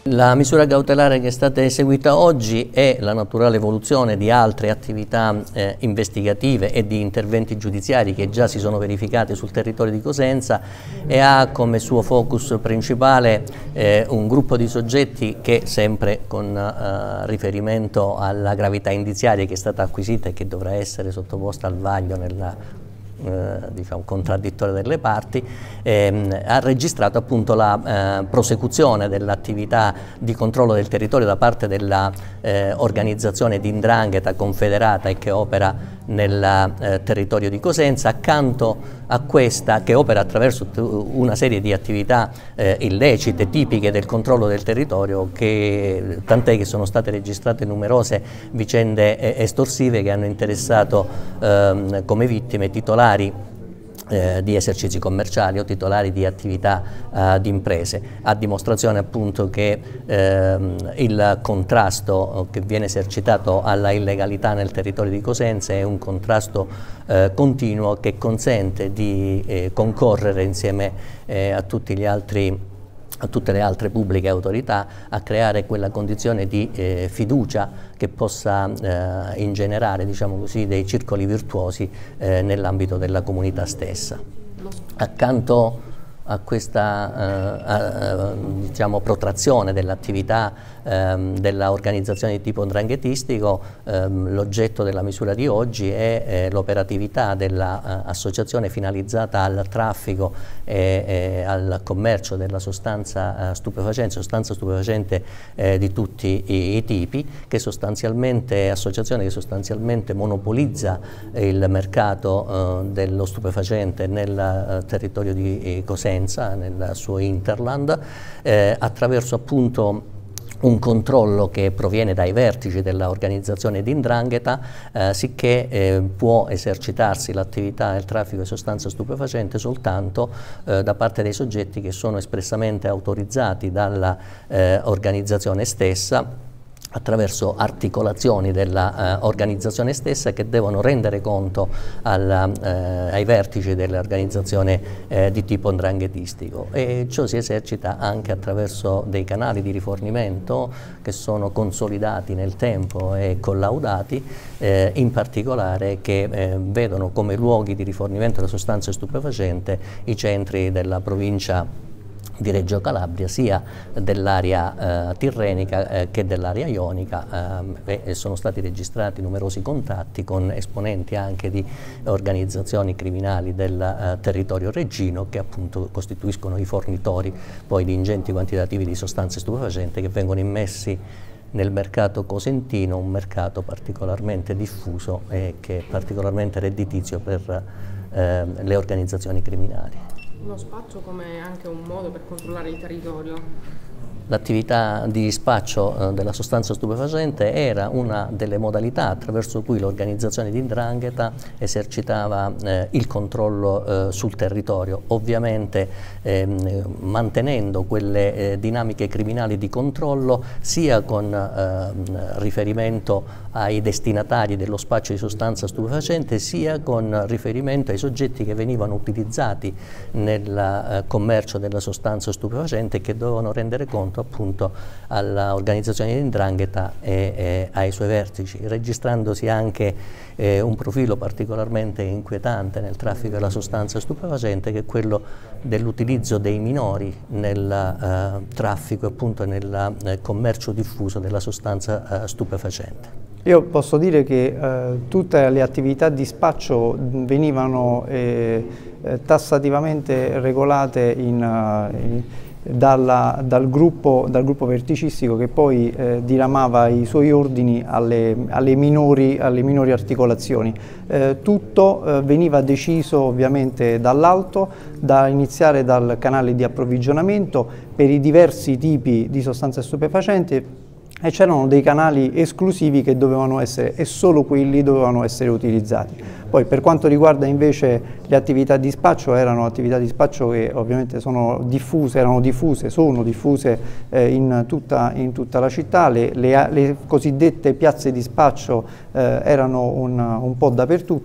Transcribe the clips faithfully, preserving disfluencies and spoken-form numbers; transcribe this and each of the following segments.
La misura cautelare che è stata eseguita oggi è la naturale evoluzione di altre attività eh, investigative e di interventi giudiziari che già si sono verificati sul territorio di Cosenza e ha come suo focus principale eh, un gruppo di soggetti che, sempre con eh, riferimento alla gravità indiziaria che è stata acquisita e che dovrà essere sottoposta al vaglio nella Eh, diciamo, contraddittoria delle parti, ehm, ha registrato appunto la eh, prosecuzione dell'attività di controllo del territorio da parte dell'organizzazione eh, di 'ndrangheta confederata e che opera nel eh, territorio di Cosenza, accanto a questa che opera attraverso una serie di attività eh, illecite tipiche del controllo del territorio, che tant'è che sono state registrate numerose vicende eh, estorsive che hanno interessato eh, come vittime titolari Eh, di esercizi commerciali o titolari di attività eh, di imprese, a dimostrazione appunto che eh, il contrasto che viene esercitato alla illegalità nel territorio di Cosenza è un contrasto eh, continuo che consente di eh, concorrere insieme eh, a tutti gli altri a tutte le altre pubbliche autorità a creare quella condizione di eh, fiducia che possa eh, ingenerare, diciamo così, dei circoli virtuosi eh, nell'ambito della comunità stessa. Accanto a questa eh, diciamo, protrazione dell'attività ehm, dell'organizzazione di tipo 'ndranghetistico, ehm, l'oggetto della misura di oggi è eh, l'operatività dell'associazione finalizzata al traffico e, e al commercio della sostanza eh, stupefacente, sostanza stupefacente eh, di tutti i, i tipi, che sostanzialmente, associazione che sostanzialmente monopolizza il mercato eh, dello stupefacente nel eh, territorio di eh, Cosenza, nel suo interland, eh, attraverso appunto un controllo che proviene dai vertici dell'organizzazione di 'ndrangheta, eh, sicché eh, può esercitarsi l'attività del traffico di sostanza stupefacente soltanto eh, da parte dei soggetti che sono espressamente autorizzati dall'organizzazione eh, stessa, attraverso articolazioni dell'organizzazione eh, stessa che devono rendere conto alla, eh, ai vertici dell'organizzazione eh, di tipo 'ndranghetistico, e ciò si esercita anche attraverso dei canali di rifornimento che sono consolidati nel tempo e collaudati, eh, in particolare che eh, vedono come luoghi di rifornimento della sostanza stupefacente i centri della provincia di Reggio Calabria, sia dell'area eh, tirrenica eh, che dell'area ionica, eh, e sono stati registrati numerosi contatti con esponenti anche di organizzazioni criminali del eh, territorio reggino, che appunto costituiscono i fornitori poi di ingenti quantitativi di sostanze stupefacenti che vengono immessi nel mercato cosentino, un mercato particolarmente diffuso e che è particolarmente redditizio per eh, le organizzazioni criminali. Uno spaccio come anche un modo per controllare il territorio? L'attività di spaccio eh, della sostanza stupefacente era una delle modalità attraverso cui l'organizzazione di 'ndrangheta esercitava eh, il controllo eh, sul territorio, ovviamente ehm, mantenendo quelle eh, dinamiche criminali di controllo sia con eh, riferimento ai destinatari dello spaccio di sostanza stupefacente, sia con riferimento ai soggetti che venivano utilizzati nel eh, commercio della sostanza stupefacente e che dovevano rendere conto appunto all'organizzazione di 'ndrangheta e, e ai suoi vertici, registrandosi anche eh, un profilo particolarmente inquietante nel traffico della sostanza stupefacente, che è quello dell'utilizzo dei minori nel eh, traffico e appunto nel eh, commercio diffuso della sostanza eh, stupefacente. Io posso dire che eh, tutte le attività di spaccio venivano eh, eh, tassativamente regolate in, uh, in Dalla, dal, gruppo, dal gruppo verticistico, che poi eh, diramava i suoi ordini alle, alle, minori, alle minori articolazioni. Eh, tutto eh, veniva deciso ovviamente dall'alto, da iniziare dal canale di approvvigionamento per i diversi tipi di sostanze stupefacenti, e c'erano dei canali esclusivi che dovevano essere, e solo quelli dovevano essere utilizzati. Poi per quanto riguarda invece le attività di spaccio, erano attività di spaccio che ovviamente sono diffuse, erano diffuse, sono diffuse eh, in, tutta, in tutta la città. Le, le, le cosiddette piazze di spaccio eh, erano un, un po' dappertutto,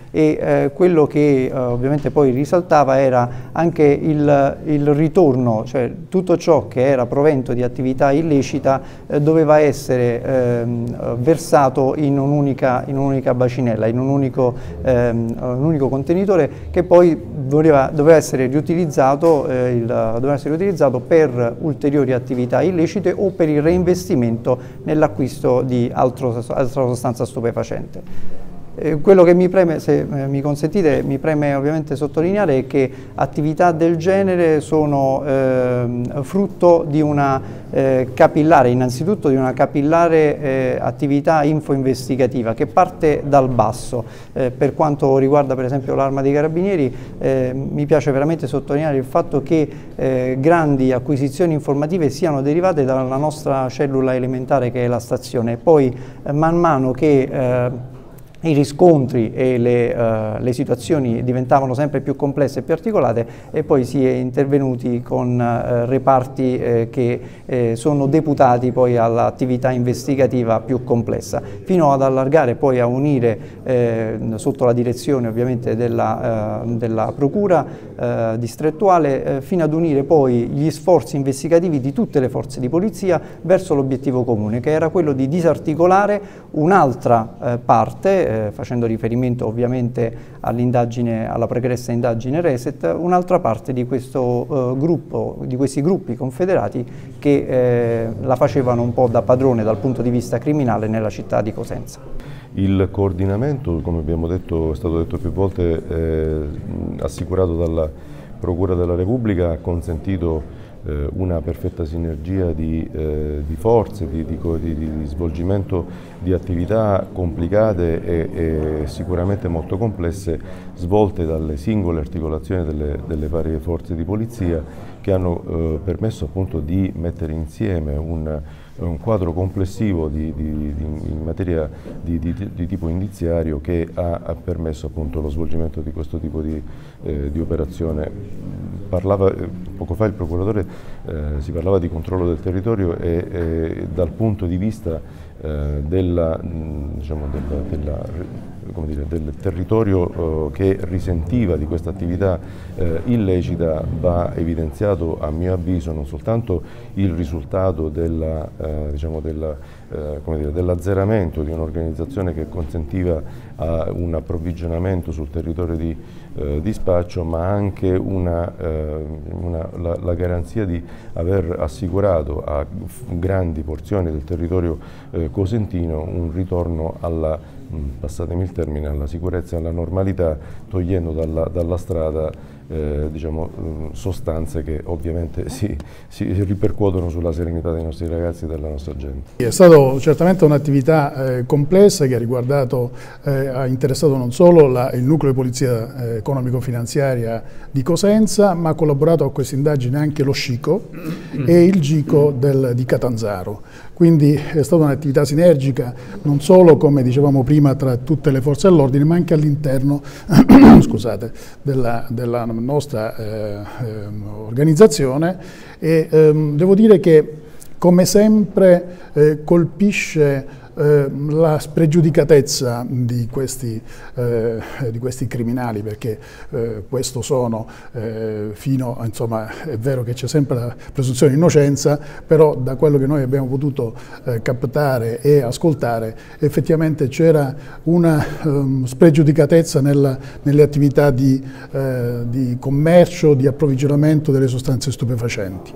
e eh, quello che eh, ovviamente poi risaltava era anche il, il ritorno, cioè tutto ciò che era provento di attività illecita eh, doveva essere ehm, versato in un'unica in un'unica bacinella, in un unico, ehm, un unico contenitore che poi doveva, doveva, essere riutilizzato, eh, il, doveva essere riutilizzato per ulteriori attività illecite o per il reinvestimento nell'acquisto di altro, altra sostanza stupefacente. Eh, quello che mi preme, se eh, mi consentite, mi preme ovviamente sottolineare è che attività del genere sono eh, frutto di una eh, capillare, innanzitutto di una capillare eh, attività info-investigativa che parte dal basso. Eh, per quanto riguarda per esempio l'Arma dei Carabinieri, eh, mi piace veramente sottolineare il fatto che eh, grandi acquisizioni informative siano derivate dalla nostra cellula elementare che è la stazione. Poi eh, man mano che eh, i riscontri e le, uh, le situazioni diventavano sempre più complesse e più articolate e poi si è intervenuti con uh, reparti eh, che eh, sono deputati poi all'attività investigativa più complessa, fino ad allargare poi a unire eh, sotto la direzione ovviamente della, uh, della procura uh, distrettuale, eh, fino ad unire poi gli sforzi investigativi di tutte le forze di polizia verso l'obiettivo comune, che era quello di disarticolare un'altra eh, parte, Eh, facendo riferimento ovviamente all'indagine, alla pregressa indagine Reset, un'altra parte di questo eh, gruppo, di questi gruppi confederati che eh, la facevano un po' da padrone dal punto di vista criminale nella città di Cosenza. Il coordinamento, come abbiamo detto, è stato detto più volte, eh, assicurato dalla Procura della Repubblica, ha consentito eh, una perfetta sinergia di, eh, di forze, di, di, di, di svolgimento di attività complicate e, e sicuramente molto complesse, svolte dalle singole articolazioni delle, delle varie forze di polizia, che hanno eh, permesso appunto di mettere insieme un, un quadro complessivo di, di, di, in materia di, di, di tipo indiziario che ha, ha permesso appunto lo svolgimento di questo tipo di, eh, di operazione. Parlava, poco fa il procuratore, eh, si parlava di controllo del territorio e, e dal punto di vista eh, della, diciamo, della, della, come dire, del territorio eh, che risentiva di questa attività eh, illecita, va evidenziato a mio avviso non soltanto il risultato della, eh, diciamo della, eh, come dire, dell'azzeramento di un'organizzazione che consentiva a un approvvigionamento sul territorio di eh, dispaccio, ma anche una, eh, una, la, la garanzia di aver assicurato a grandi porzioni del territorio eh, cosentino un ritorno alla, passatemi il termine, alla sicurezza e alla normalità, togliendo dalla, dalla strada eh, diciamo, sostanze che ovviamente si, si ripercuotono sulla serenità dei nostri ragazzi e della nostra gente. È stata certamente un'attività eh, complessa che ha riguardato, eh, ha interessato non solo la, il nucleo di polizia eh, economico-finanziaria di Cosenza, ma ha collaborato a questa indagine anche lo SCICO e il GICO del, di Catanzaro. Quindi è stata un'attività sinergica non solo, come dicevamo prima, tra tutte le forze dell'ordine, ma anche all'interno scusate, della, della nostra eh, eh, organizzazione e ehm, devo dire che come sempre eh, colpisce eh, la spregiudicatezza di questi, eh, di questi criminali, perché eh, questo sono eh, fino, insomma, è vero che c'è sempre la presunzione di innocenza, però da quello che noi abbiamo potuto eh, captare e ascoltare effettivamente c'era una um, spregiudicatezza nella, nelle attività di, eh, di commercio, di approvvigionamento delle sostanze stupefacenti.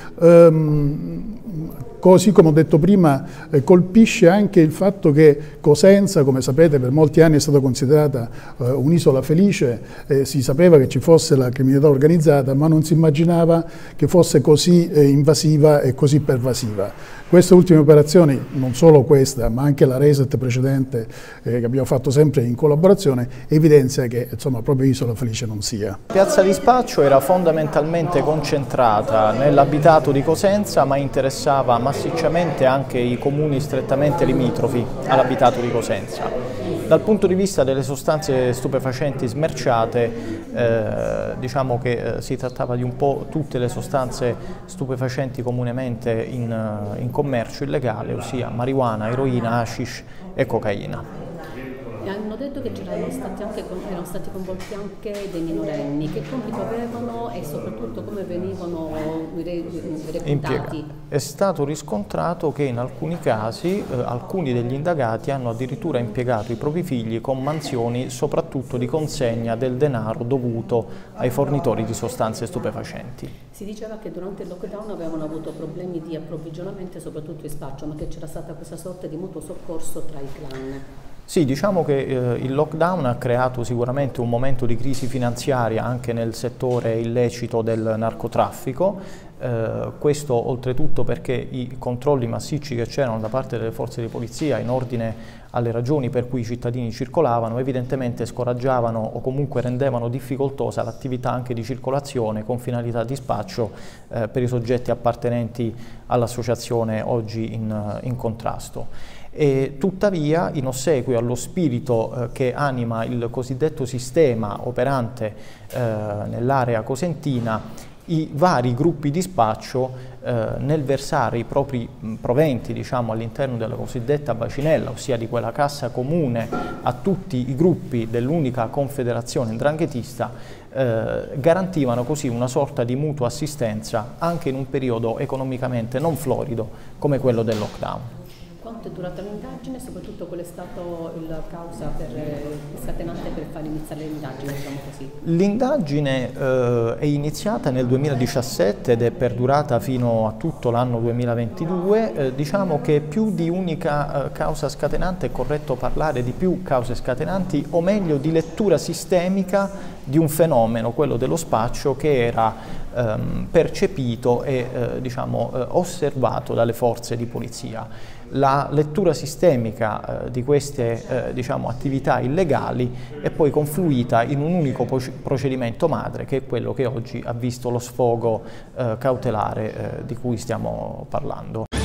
Um, Così come ho detto prima, eh, colpisce anche il fatto che Cosenza, come sapete, per molti anni è stata considerata eh, un'isola felice, eh, si sapeva che ci fosse la criminalità organizzata, ma non si immaginava che fosse così eh, invasiva e così pervasiva. Queste ultime operazioni, non solo questa, ma anche la Reset precedente eh, che abbiamo fatto sempre in collaborazione, evidenzia che insomma proprio isola felice non sia. Piazza Dispaccio era fondamentalmente concentrata nell'abitato di Cosenza, ma interessava massicciamente anche i comuni strettamente limitrofi all'abitato di Cosenza. Dal punto di vista delle sostanze stupefacenti smerciate, eh, diciamo che eh, si trattava di un po' tutte le sostanze stupefacenti comunemente in, in commercio illegale, ossia marijuana, eroina, hashish e cocaina. detto che c'erano stati anche, erano stati coinvolti anche dei minorenni, che compito avevano e soprattutto come venivano reclutati? È stato riscontrato che in alcuni casi eh, alcuni degli indagati hanno addirittura impiegato i propri figli con mansioni soprattutto di consegna del denaro dovuto ai fornitori di sostanze stupefacenti. Si diceva che durante il lockdown avevano avuto problemi di approvvigionamento e soprattutto di spaccio, ma che c'era stata questa sorta di mutuo soccorso tra i clan. Sì, diciamo che eh, il lockdown ha creato sicuramente un momento di crisi finanziaria anche nel settore illecito del narcotraffico, eh, questo oltretutto perché i controlli massicci che c'erano da parte delle forze di polizia in ordine alle ragioni per cui i cittadini circolavano evidentemente scoraggiavano o comunque rendevano difficoltosa l'attività anche di circolazione con finalità di spaccio eh, per i soggetti appartenenti all'associazione oggi in, in contrasto. E tuttavia, in ossequio allo spirito eh, che anima il cosiddetto sistema operante eh, nell'area cosentina, i vari gruppi di spaccio eh, nel versare i propri mh, proventi diciamo, all'interno della cosiddetta bacinella, ossia di quella cassa comune a tutti i gruppi dell'unica confederazione ndranghetista, eh, garantivano così una sorta di mutua assistenza anche in un periodo economicamente non florido come quello del lockdown. Quanto è durata l'indagine e soprattutto qual è stata la causa per, scatenante per far iniziare l'indagine, diciamo così? L'indagine eh, è iniziata nel duemiladiciassette ed è perdurata fino a tutto l'anno duemilaventidue. Eh, diciamo che più di unica eh, causa scatenante è corretto parlare di più cause scatenanti, o meglio di lettura sistemica di un fenomeno, quello dello spaccio, che era ehm, percepito e eh, diciamo, eh, osservato dalle forze di polizia. La lettura sistemica eh, di queste eh, diciamo, attività illegali è poi confluita in un unico procedimento madre, che è quello che oggi ha visto lo sfogo eh, cautelare eh, di cui stiamo parlando.